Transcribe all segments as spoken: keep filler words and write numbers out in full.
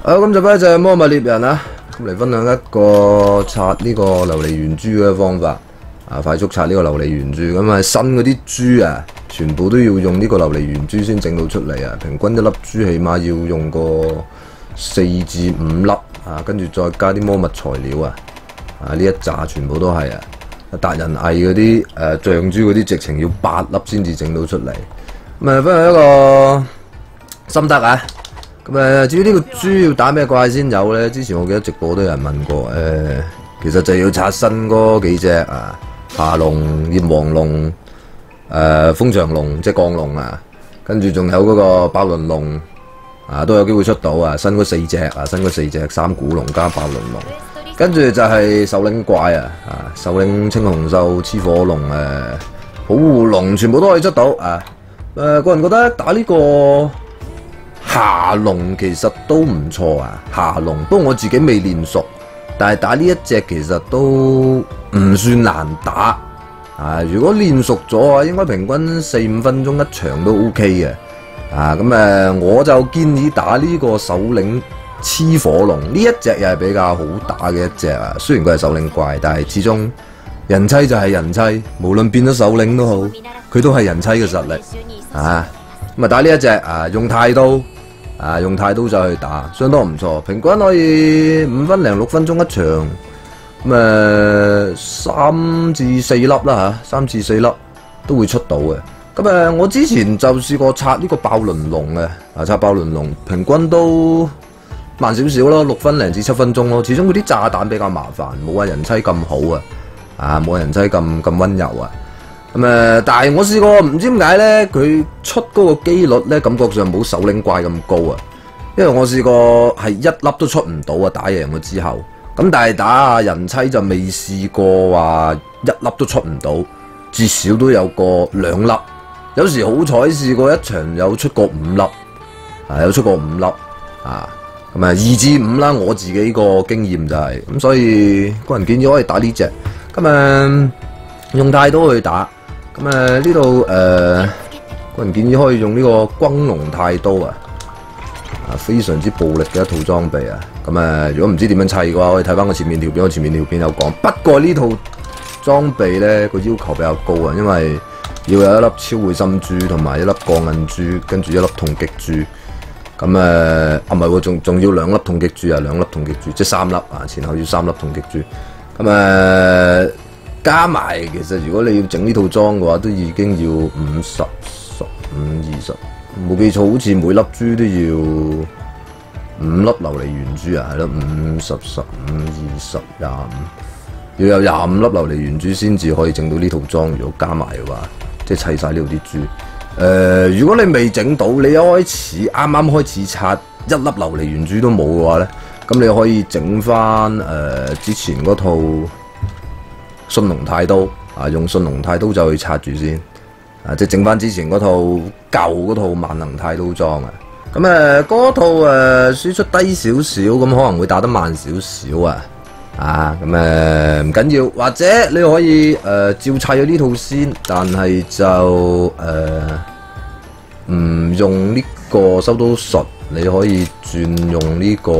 好，咁就翻一隻魔物獵人啊，咁嚟分享一個刷呢個琉璃圓珠嘅方法啊，快速刷呢個琉璃圓珠。咁啊，新嗰啲珠啊，全部都要用呢個琉璃圓珠先整到出嚟啊。平均一粒珠起碼要用個四至五粒啊，跟住再加啲魔物材料啊，啊呢一紮全部都係啊。達人藝嗰啲誒象珠嗰啲直情要八粒先至整到出嚟。咁啊，分享一個心得啊。咁誒，至於呢個珠要打咩怪先有咧？之前我記得直播都有人問過，誒、呃，其實就要刷新嗰幾隻啊，霞龍、炎黃龍、誒、呃、風翔龍，即係降龍啊，跟住仲有嗰個爆輪龍啊，都有機會出到啊，新嗰四隻啊，新嗰四隻三股龍加爆輪龍，跟住就係首領怪啊，啊，首領青紅獸、黐火龍、誒、啊、保護龍，全部都可以出到啊。誒、呃，個人覺得打呢、這個。霞龍其實都唔錯啊，霞龍不過我自己未練熟，但係打呢一隻其實都唔算難打啊。如果練熟咗啊，應該平均四五分鐘一場都 OK 嘅啊。咁誒，我就建議打呢個首領黐火龍呢一隻，又係比較好打嘅一隻啊。雖然佢係首領怪，但係始終人妻就係人妻，無論變咗首領都好，佢都係人妻嘅實力啊。咁啊，打呢一隻啊，用太刀。啊！用太刀就去打，相當唔錯，平均可以五分零六分鐘一場，咁誒三至四粒啦嚇，三至四粒都會出到嘅。咁誒，我之前就試過刷呢個爆輪龍嘅，啊刷爆輪龍，平均都慢少少咯，六分零至七分鐘咯。始終嗰啲炸彈比較麻煩，冇話人妻咁好啊，啊冇人妻咁咁溫柔啊。咁誒，但係我試過唔知點解咧，佢出嗰個機率咧，感覺上冇首領怪咁高啊。因為我試過係一粒都出唔到啊，打贏咗之後。咁但係打人妻就未試過話一粒都出唔到，至少都有個兩粒。有時好彩試過一場有出過五粒，啊有出過五粒啊。咁啊二至五啦，我自己個經驗就係、是、咁，所以個人建議可以打呢隻。咁誒用太刀去打。咁誒呢度誒個人建議可以用呢個轟龍太刀啊，啊非常之暴力嘅一套裝備啊。咁誒如果唔知點樣砌嘅話，可以睇翻我前面條片，我前面條片有講。不過呢套裝備咧個要求比較高啊，因為要有一粒超會心珠同埋一粒鋼印珠，跟住一粒痛擊珠。咁誒啊唔係喎，仲仲要兩粒痛擊珠啊，兩粒痛擊珠，即係三粒啊，前後要三粒痛擊珠。咁誒。加埋其實如果你要整呢套裝嘅話，都已經要五十、十五、二十，冇記錯好似每粒珠都要五粒琉璃圓珠啊，係咯，五十、十五、二十、廿五，要有廿五粒琉璃圓珠先至可以整到呢套裝。如果加埋嘅話，即係砌晒呢度啲珠。誒、呃，如果你未整到，你一開始啱啱開始刷一粒琉璃圓珠都冇嘅話咧，咁你可以整翻誒之前嗰套。信龍太刀啊，用信龍太刀就去刷住先啊，即係整翻之前嗰套舊嗰套萬能太刀裝啊。咁誒嗰套誒、呃、輸出低少少，咁可能會打得慢少少啊。啊，咁誒唔緊要，或者你可以誒、呃、照砌咗呢套先，但係就誒唔、呃、用呢個收刀術，你可以轉用呢、這個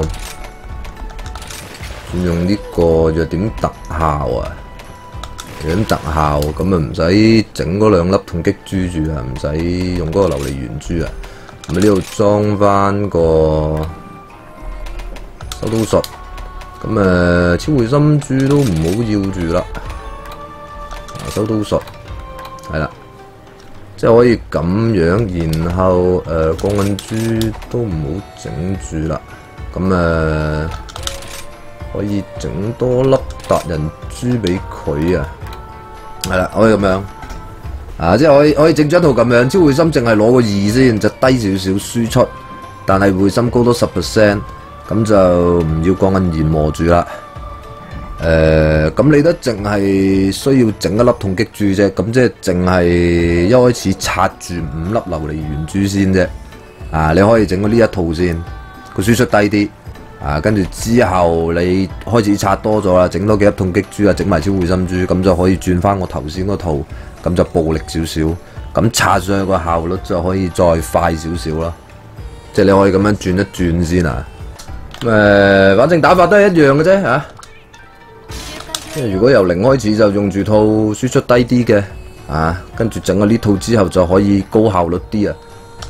轉用呢個弱點特效啊。咁特效咁啊，唔使整嗰兩粒痛擊珠住啊，唔使用嗰個琉璃圓珠啊。咁啊呢度裝翻個收刀術，咁啊超會心珠都唔好要住啦。收刀術係啦，即係可以咁樣，然後誒鋼印珠都唔好整住啦。咁啊可以整多粒達人珠俾佢啊。係啦，可以咁樣啊，即係可以可以整咗一套咁樣，超會心淨係攞個二先，就低少少輸出，但係會心高多十 percent， 咁就唔要鋼印研磨住啦。誒、呃，咁你都淨係需要整一粒痛擊珠啫，咁即係淨係一開始刷住五粒琉璃圓珠先啫。啊，你可以整到呢一套先，個輸出低啲。啊，跟住之後你開始刷多咗啦，整多幾粒痛擊珠啊，整埋超會心珠，咁就可以轉翻我頭先嗰套，咁就暴力少少，咁刷上去個效率就可以再快少少啦。即係你可以咁樣轉一轉先啊。 誒，反正打法都係一樣嘅啫嚇。因為如果由零開始就用住套輸出低啲嘅啊，跟住整咗呢套之後就可以高效率啲啊。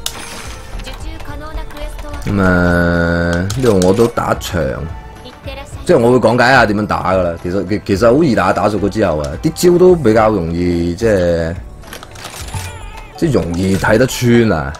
咁誒呢度我都打長。 即係我會講解下點樣打噶啦，其實其其實好易打，打熟咗之後啊，啲招都比較容易，即係即係容易睇得穿啊。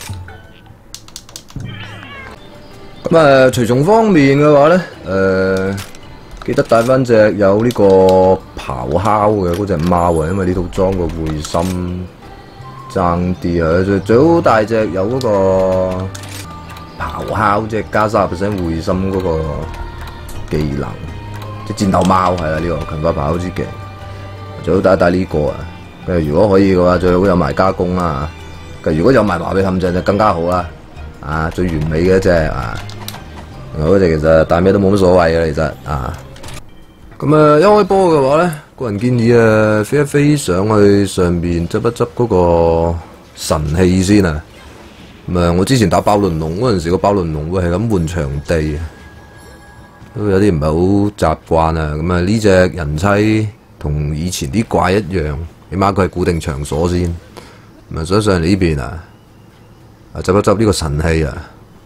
咁啊，隨從方面嘅話咧，誒、呃、記得帶翻隻有呢個咆哮嘅嗰隻貓啊，因為呢套裝個會心爭啲啊，最最好帶隻有嗰個咆哮，即係加三十 percent 會心嗰、嗰個。 技能即係戰鬥貓係啦，呢、這個勤快跑之技，最好帶一帶呢個啊。跟住如果可以嘅話，最好有埋加工啦。跟住如果有埋麻痹陷阱就更加好啦。啊，最完美嘅一隻啊，嗰隻其實帶咩都冇乜所謂嘅，其實啊。咁啊，一開波嘅話咧，個人建議啊，飛一飛上去上邊執一執嗰個神器先啊。咁啊，我之前打爆輪龍嗰陣時，個爆輪龍會係咁換場地。 都有啲唔係好習慣啊！咁啊，呢隻人妻同以前啲怪一樣，起碼佢係固定場所先。咁啊，所以上嚟呢邊啊，啊執一執呢個神器啊，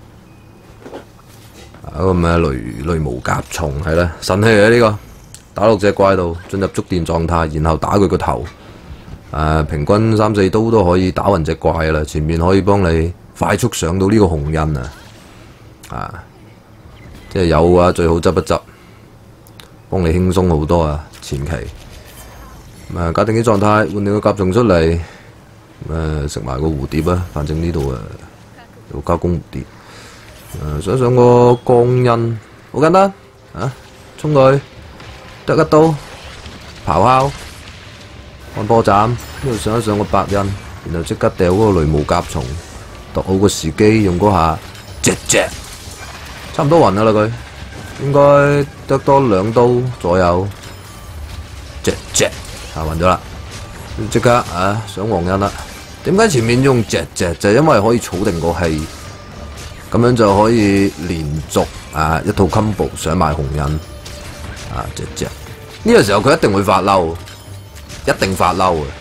啊個咩雷雷毛甲蟲係啦，神器嚟呢個，打六隻怪度進入觸電狀態，然後打佢個頭。誒，平均三四刀都可以打暈隻怪啦，前面可以幫你快速上到呢個紅印啊！啊！ 即係有嘅話，最好執一執，幫你輕鬆好多啊！前期咁啊，假定啲狀態，換你個甲蟲出嚟，咁食埋個蝴蝶啊！反正呢度啊有加工蝴蝶，誒想上個光印，好簡單啊！衝佢，得一刀，咆哮，按波斬，呢度上一上個白印，然後即刻掉嗰個雷毛甲蟲，度好個時機，用嗰下隻隻。 差唔多暈啦佢，應該得多兩刀左右，隻隻啊暈咗啦，即刻啊上黃印啦。點解前面用隻隻？就係因為可以儲定個氣，咁樣就可以連續啊一套 combo 上埋紅印啊隻隻。呢個時候佢一定會發嬲，一定發嬲嘅。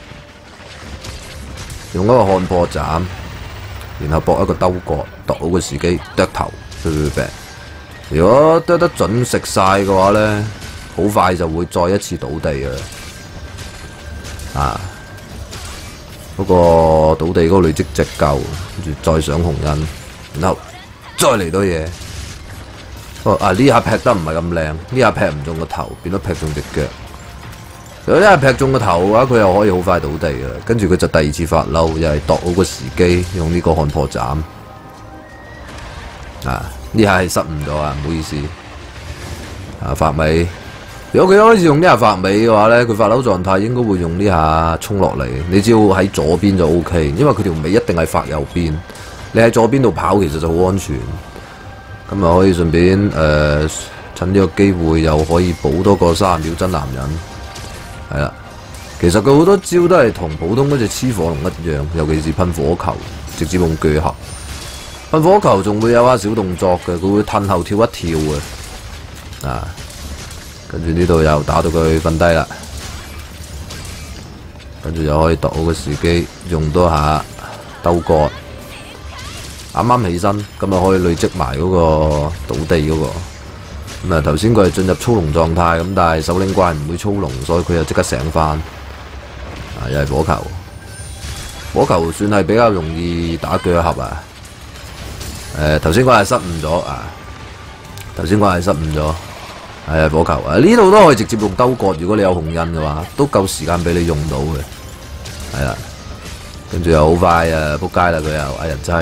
用一個看破斬，然後搏一個兜角，度好個時機，剁頭。 如果剁得準食晒嘅話咧，好快就會再一次倒地嘅。啊，嗰、那個倒地嗰個累積值夠，跟住再上紅印，然後再嚟到嘢。哦啊，呢下劈得唔係咁靚，呢下劈唔中個頭，變咗劈中隻腳。如果呢下劈中個頭嘅話，佢又可以好快倒地嘅。跟住佢就第二次發嬲，又係度好個時機，用呢個看破斬。啊！呢下係失誤咗啊，唔好意思。啊，發尾，如果佢一開始用呢下發尾嘅話咧，佢發嬲狀態應該會用呢下衝落嚟。你只要喺左邊就 O K， 因為佢條尾一定係發右邊。你喺左邊度跑其實就好安全。咁啊可以順便誒、呃、趁呢個機會又可以補多個三十秒真男人。係啦，其實佢好多招都係同普通嗰隻黐火龍一樣，尤其是噴火球，直接用鋸合。 噴火球仲會有下小動作嘅，佢會褪後跳一跳嘅，啊，跟住呢度又打到佢瞓低啦，跟住又可以度好個時機，用多下兜角，啱啱起身，咁啊可以累積埋嗰個倒地嗰、嗰個，咁啊頭先佢係進入操龍狀態，咁但係首領怪唔會操龍，所以佢又即刻醒翻，啊又係火球，火球算係比較容易打鋸合啊。 誒頭先嗰係失誤咗啊！頭先嗰係失誤咗，係啊火球啊！呢度都可以直接用兜角，如果你有紅印嘅話，都夠時間俾你用到嘅。係啦，跟住又好快啊！仆街啦佢又啊人妻，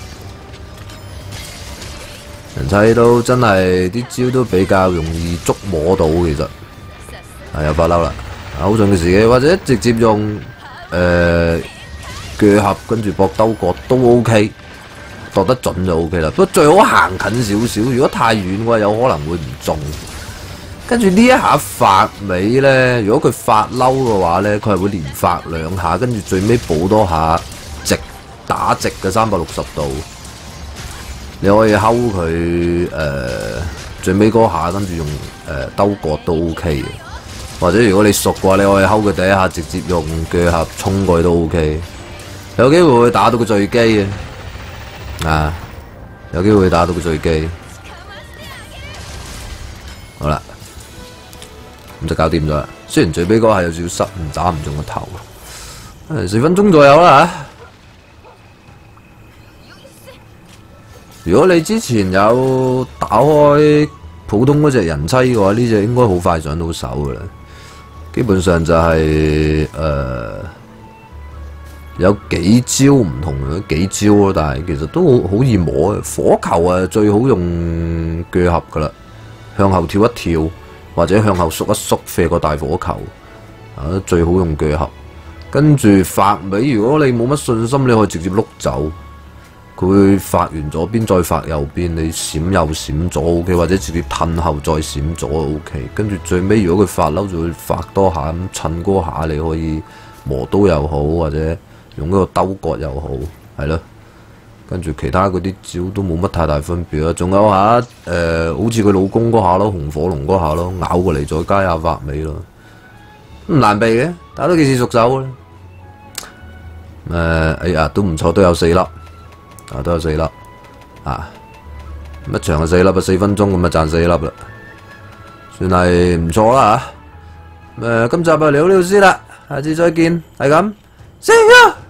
人妻都真係啲招都比較容易捉摸到，其實係又發嬲啦！好重嘅時機，或者直接用誒鋸合，跟住搏兜角都 OK。 度得準就 O K 啦，不過最好行近少少。如果太遠嘅話，有可能會唔中。跟住呢一下發尾咧，如果佢發嬲嘅話咧，佢係會連發兩下，跟住最尾補多下直打直嘅三百六十度。 你可以睺佢誒最尾嗰下，跟住用誒、呃、兜角都 O K 嘅。或者如果你熟嘅話，你可以睺佢第一下直接用腳合衝過去都 O K。有機會會打到個墜機嘅，啊，有機會打到個墜機。好啦，咁就搞掂咗啦。雖然最尾嗰下有少少失誤，打唔中個頭。誒，四分鐘左右啦嚇。如果你之前有打開普通嗰隻人妻嘅話，呢隻應該好快上到手嘅啦。基本上就係、是、誒、呃、有幾招唔同嘅幾招咯，但係其實都好好易摸嘅。火球啊最好用腳合噶啦，向後跳一跳或者向後縮一縮，射個大火球啊，最好用腳合。跟住發尾，如果你冇乜信心，你可以直接碌走。佢會發完左邊再發右邊，你閃右閃左 O K， 或者直接褪後再閃左 O K。跟住最尾如果佢發嬲，就會發多下咁，趁嗰下你可以磨刀又好，或者用嗰個兜角又好，係咯。跟住其他嗰啲招都冇乜太大分別啦。仲有下誒、呃，好似佢老公嗰下咯，紅火龍嗰下咯，咬過嚟再加下發尾咯，唔難避嘅，打多幾次熟手啦。誒、呃，哎呀，都唔錯，都有四粒。啊，都有四粒，啊，一場係四粒啊，四分鐘咁啊賺四粒啦，算係唔錯啦嚇。誒、啊，今集就嚟到呢度先啦，下次再見，係咁，See you。